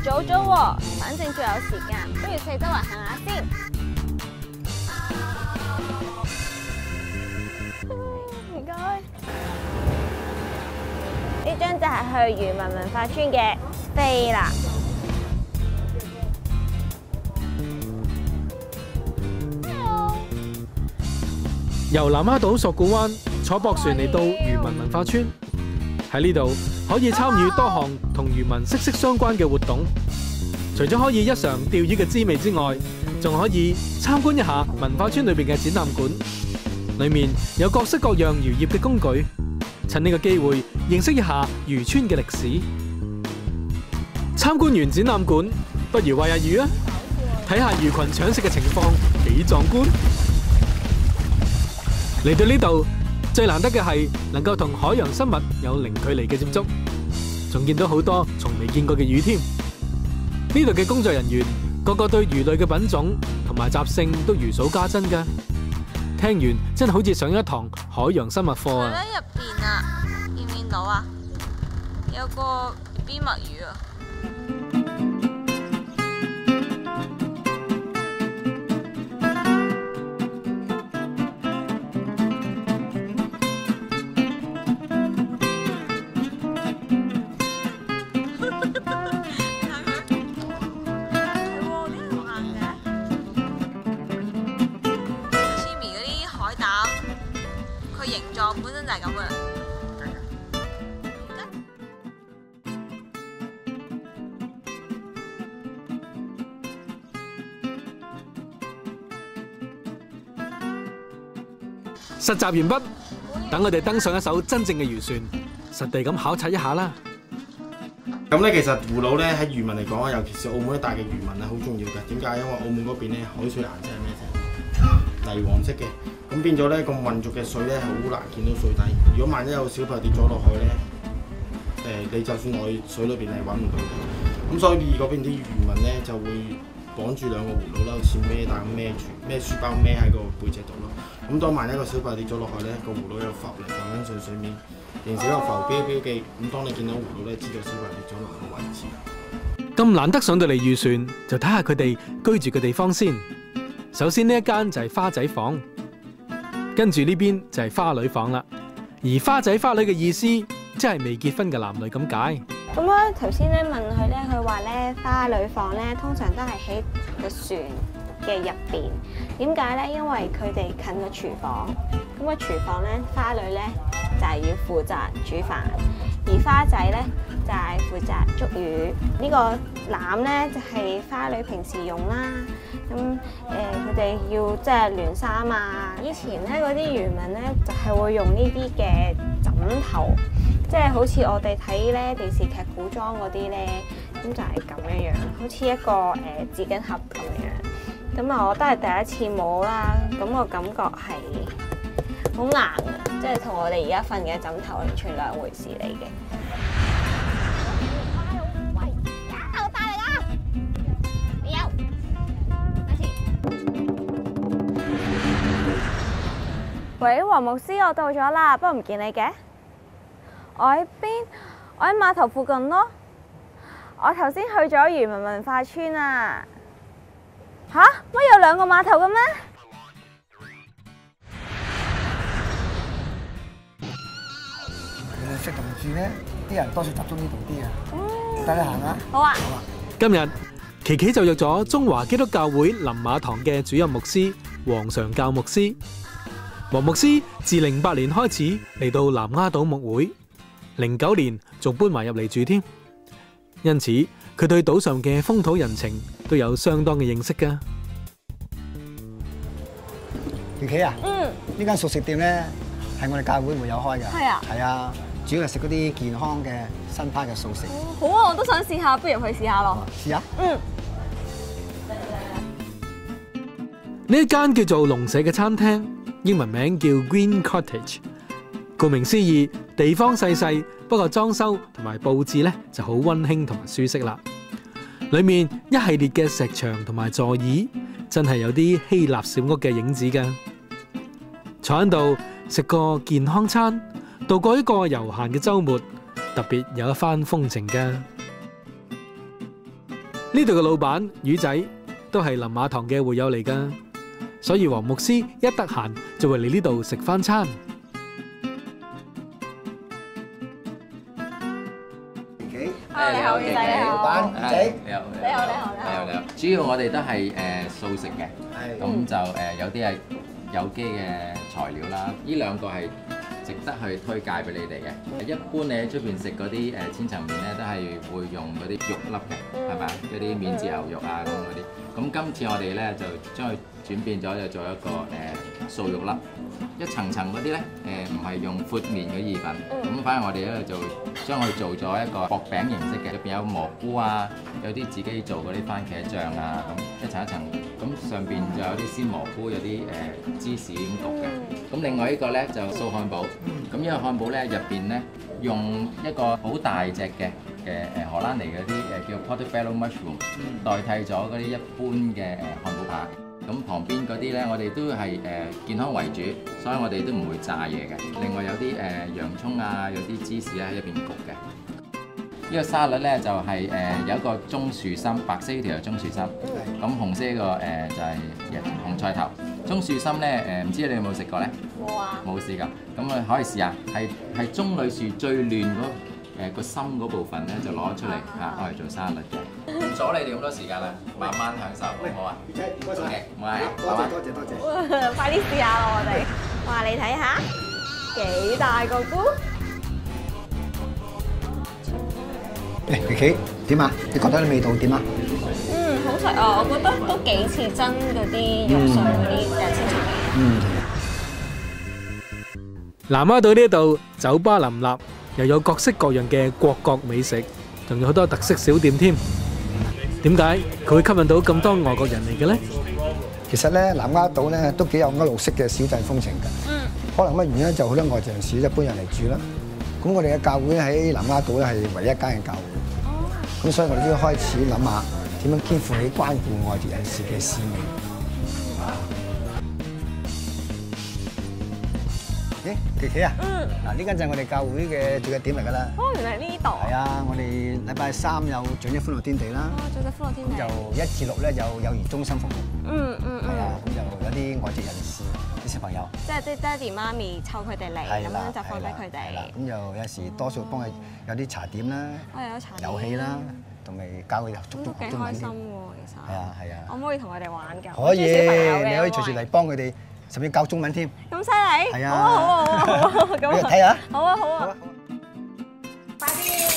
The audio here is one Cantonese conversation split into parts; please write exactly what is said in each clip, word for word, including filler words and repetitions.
早早喎，反正仲有時間，不如四周圍行下先。唔該。呢張就係去漁民文化村嘅飛啦。 由南丫島索罟灣坐駁船嚟到漁民文化村，喺呢度可以參與多項同漁民息息相關嘅活動。除咗可以一嘗釣魚嘅滋味之外，仲可以參觀一下文化村裏邊嘅展覽館，裏面有各式各樣漁業嘅工具。趁呢個機會認識一下漁村嘅歷史。參觀完展覽館，不如餵下魚啊！睇下魚群搶食嘅情況幾壯觀。嚟到呢度最難得嘅係能夠同海洋生物有零距離嘅接觸，仲見到好多從未見過嘅魚添。呢度嘅工作人員個個對魚類嘅品種同埋習性都如數家珍㗎。聽完真係好似上一堂海洋生物課啊！ 喺入邊啊，見唔見到啊？有個 B B 墨魚啊！形狀本身就係咁嘅。 實習完畢，等我哋登上一艘真正嘅漁船，實地咁考察一下啦。 咁咧，其實葫蘆咧喺漁民嚟講啊，尤其是澳門一帶嘅漁民咧，好重要嘅。點解？因為澳門嗰邊咧海水顏色係咩色？泥黃色嘅。咁變咗咧，咁混濁嘅水咧係好難見到水底。如果萬一有小朋友跌咗落去咧，誒你就算落去水裏邊係揾唔到嘅。咁所以嗰邊啲漁民咧就會綁住兩個葫蘆啦，好似孭擔孭住孭書包孭喺個背脊度咯。咁當萬一一個小朋友跌咗落去咧，個葫蘆有浮嚟浮緊上水面，形成一個浮標標記。咁當你見到葫蘆咧，知道小朋友跌咗落個位置。 咁難得上到嚟漁船，就睇下佢哋居住嘅地方先。首先呢一間就係花仔房。跟住呢邊就係花女房啦，而花仔花女嘅意思即係未結婚嘅男女咁解。 咁我頭先咧問佢咧，佢話咧花女房咧通常都係喺個船嘅入邊。點解咧？因為佢哋近個廚房，咁個廚房咧花女咧就係要負責煮飯，而花仔咧就係負責捉魚。呢個籃咧就係花女平時用啦。咁誒，佢哋要即係暖衫啊！以前咧嗰啲漁民咧就係會用呢啲嘅枕頭，即係好似我哋睇咧電視劇古裝嗰啲咧，咁就係咁樣樣，好似一個誒紙巾盒咁樣樣。咁啊，我都係第一次摸啦，咁我感覺係好硬嘅，即係同我哋而家瞓嘅枕頭完全兩回事嚟嘅。喂，黃牧師，我到咗啦，不過唔見你嘅。我喺邊？我喺碼頭附近咯。我頭先去咗漁民文化村啊。吓？乜有兩個碼頭嘅咩？ 其實食同住咧，啲人多數集中呢度啲啊。嗯。帶你行啊。 好啊。 今日琪琪就約咗中華基督教會林馬堂嘅主任牧師黃常教牧師。黃牧師自零八年開始嚟到南丫島牧會，零九年仲搬埋入嚟住添，因此佢對島上嘅風土人情都有相當嘅認識㗎。 琪琪啊， 嗯， 呢間熟食店咧係我哋教會會有開㗎。 係啊。係啊，主要係食嗰啲健康嘅新派嘅素食。 好啊，我都想試下，不如去試下咯。 試下。 嗯。 呢一間叫做龍舍嘅餐廳，英文名叫 Green Cottage。顧名思義，地方細細，不過裝修同埋佈置咧就好溫馨同埋舒適啦。裏面一系列嘅石牆同埋座椅，真係有啲希臘小屋嘅影子㗎。坐喺度食個健康餐，度過一個悠閒嘅週末，特別有一番風情㗎。 呢度嘅老闆魚仔都係林馬堂嘅會友嚟㗎，所以黃牧師一得閒就會嚟呢度食返餐。 Hello，你好，魚仔你好。 老闆魚仔， 你好， 你好，你好，你好。 你好。主要我哋都係誒素食嘅，咁就誒有啲係有機嘅材料啦。呢兩個係值得去推介俾你哋嘅。一般你喺出邊食嗰啲誒千層麵咧，都係會用嗰啲肉粒嘅，係咪啊？嗰啲免治牛肉啊咁嗰啲。咁今次我哋咧就將佢轉變咗，就做一個誒素肉粒。一層層嗰啲咧，誒唔係用闊麵嘅意粉，咁、嗯、反而我哋咧就將佢做咗一個薄餅形式嘅，入邊有蘑菇啊，有啲自己做嗰啲番茄醬啊，咁一層一層，咁上邊就有啲鮮蘑菇，有啲誒、呃、芝士咁焗嘅。咁另外一個咧就素漢堡，咁呢個漢堡咧入邊咧用一個好大隻嘅嘅誒荷蘭嚟嗰啲誒叫 Portobello mushroom 代替咗嗰啲一般嘅誒漢堡扒。咁旁邊嗰啲咧，我哋都係誒健康為主，所以我哋都唔會炸嘢嘅。另外有啲誒洋葱啊，有啲芝士咧喺入邊焗嘅。呢個沙律咧就係誒有一個棕樹心，白色呢條係棕樹心，咁紅色呢個誒就係紅菜頭。棕樹心咧誒唔知你有冇食過咧？ 冇啊。冇試過，咁啊可以試下，係係棕櫚樹最嫩嗰誒個心嗰部分咧就攞出嚟嚇，攞嚟做沙律嘅。唔阻你哋咁多時間啦，慢慢享受，好唔好啊？ 魚仔唔該晒， 唔係， 多謝多謝多謝。 快啲試下咯，我哋。哇，你睇下，幾大個菇？ 誒，琪琪點啊？你覺得啲味道點啊？ 嗯，好食啊！我覺得都幾似真嗰啲肉碎嗰啲誒千層麵。 嗯。 南丫島呢度酒吧林立，又有各式各樣嘅國國美食，仲有好多特色小店添。點解佢會吸引到咁多外國人嚟嘅咧？ 其實咧，南丫島咧都幾有歐陸式嘅小鎮風情㗎。嗯。可能乜原因就好多外籍人士一般人嚟住啦。咁我哋嘅教會喺南丫島咧係唯一一間嘅教會。哦。咁所以我哋都要開始諗下點樣肩負起關顧外籍人士嘅使命。誒，琪琪啊！嗯。嗱，呢間就係我哋教會嘅最嘅點嚟㗎啦。 哦，原來係呢度。係啊，我哋禮拜三有長者歡樂天地啦。 哦，長者歡樂天地。 就一至六咧有幼兒中心服務。 嗯嗯嗯。 係啊，咁就有啲外籍人士啲小朋友。 即係啲爹哋媽咪湊佢哋嚟，咁樣就放俾佢哋。 係啦，咁就有時多數幫佢有啲茶點啦， 哦，有茶點。 遊戲啦，同埋教佢讀讀都幾開心喎，其實。 係啊係啊。 可唔可以同佢哋玩㗎？ 可以，你可以隨時嚟幫佢哋。甚至教中文添， 咁犀利！ 係啊， 好啊好啊好啊，咁啊， 睇下， 好啊好啊，快啲！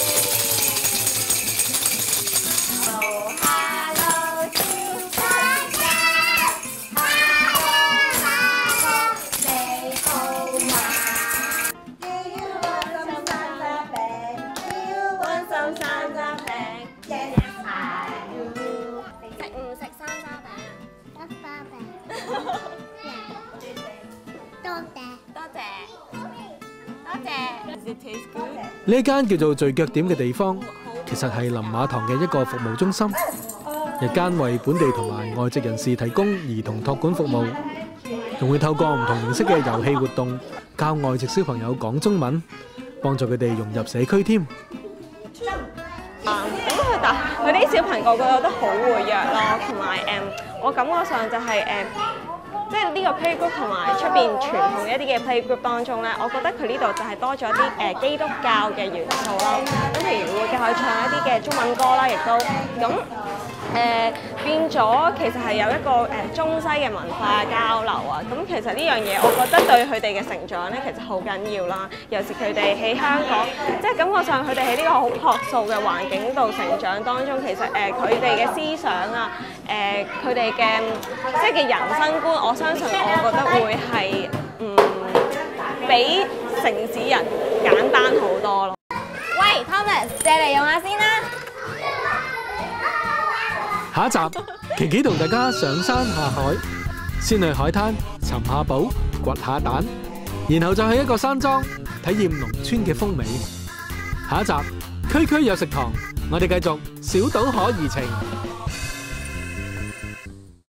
呢一間叫做聚腳點嘅地方，其實係林馬堂嘅一個服務中心，日間為本地同埋外籍人士提供兒童託管服務，仲會透過唔同形式嘅遊戲活動，教外籍小朋友講中文，幫助佢哋融入社區添。 啊，咁佢但佢啲小朋友個個都好活躍咯，同埋誒，我感覺上就係誒。即係呢個 playgroup 同埋出邊傳統一啲嘅 playgroup 當中咧，我覺得佢呢度就係多咗啲誒基督教嘅元素咯。咁譬如會教佢唱一啲嘅中文歌啦，亦都咁誒、呃、變咗，其實係有一個誒、呃、中西嘅文化交流啊。咁其實呢樣嘢，我覺得對佢哋嘅成長咧，其實好緊要啦。尤其是佢哋喺香港，即係感覺上佢哋喺呢個好樸素嘅環境度成長當中，其實誒佢哋嘅思想啊，誒佢哋嘅即係嘅人生觀，我相信我覺得會係嗯比城市人簡單好多咯。喂 ，Thomas， 借嚟用下先啦。 下一集，琪琪同大家上山下海，先去海灘尋下寶、掘下蛋，然後再去一個山莊體驗農村嘅風味。下一集，區區有食堂，我哋繼續小島可怡情。